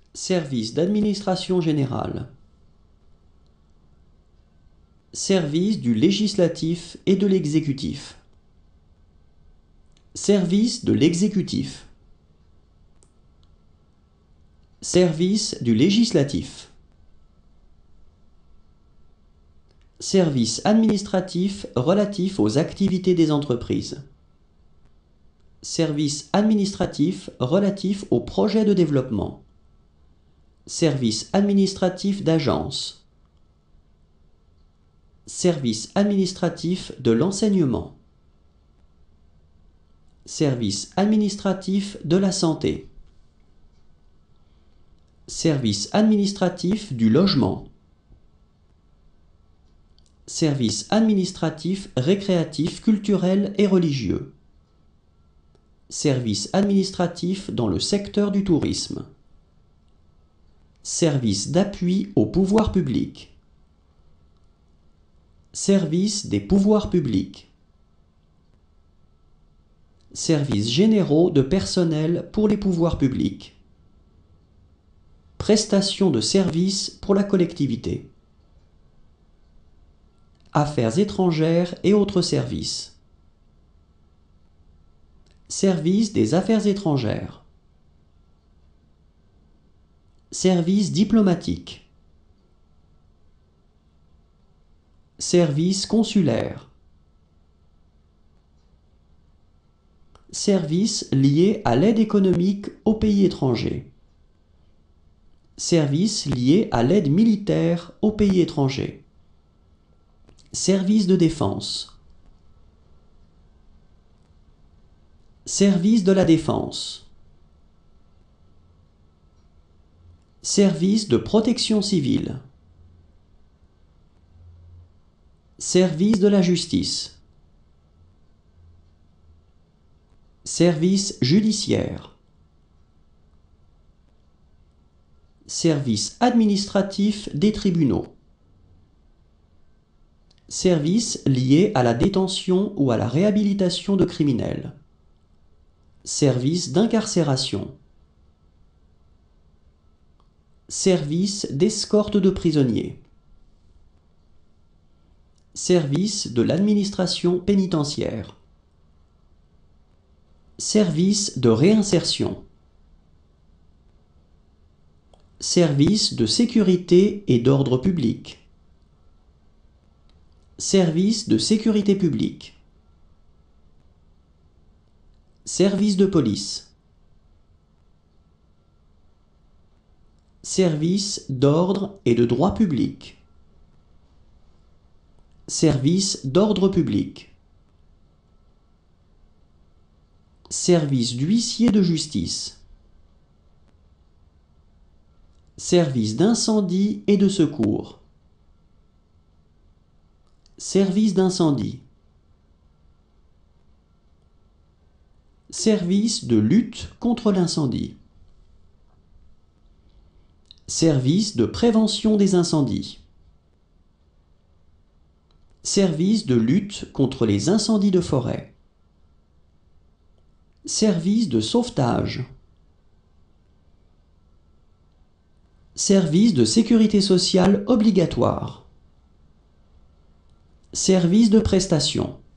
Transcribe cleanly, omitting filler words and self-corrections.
Service d'administration générale. Service du législatif et de l'exécutif. Service de l'exécutif. Service du législatif. Service administratif relatif aux activités des entreprises. Service administratif relatif aux projets de développement. Service administratif d'agence. Service administratif de l'enseignement. Service administratif de la santé. Service administratif du logement. Service administratif récréatif, culturel et religieux. Service administratif dans le secteur du tourisme. Service d'appui au pouvoir public. Service des pouvoirs publics. Services généraux de personnel pour les pouvoirs publics. Prestations de services pour la collectivité. Affaires étrangères et autres services. Service des affaires étrangères. Service diplomatique. Service consulaire. Services liés à l'aide économique aux pays étrangers. Services liés à l'aide militaire aux pays étrangers. Service de défense. Service de la défense. Service de protection civile. Service de la justice. Service judiciaire. Service administratif des tribunaux. Services liés à la détention ou à la réhabilitation de criminels. Service d'incarcération. Service d'escorte de prisonniers. Service de l'administration pénitentiaire. Service de réinsertion. Service de sécurité et d'ordre public. Service de sécurité publique. Service de police. Service d'ordre et de droit public. Service d'ordre public. Service d'huissier de justice. Service d'incendie et de secours. Service d'incendie. Service de lutte contre l'incendie. Service de prévention des incendies. Service de lutte contre les incendies de forêt. Service de sauvetage. Service de sécurité sociale obligatoire. Service de prestation.